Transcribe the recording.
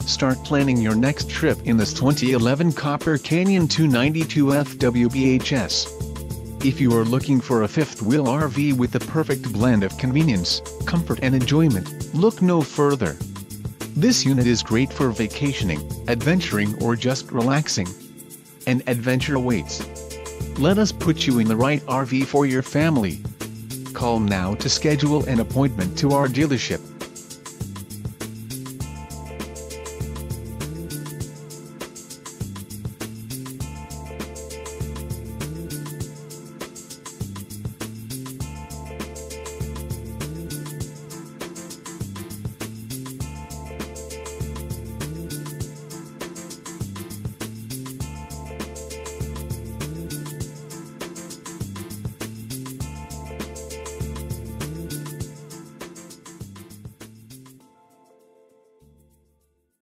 Start planning your next trip in this 2011 Copper Canyon 292FWBHS. If you are looking for a fifth-wheel RV with the perfect blend of convenience, comfort and enjoyment, look no further. This unit is great for vacationing, adventuring or just relaxing. An adventure awaits. Let us put you in the right RV for your family. Call now to schedule an appointment to our dealership.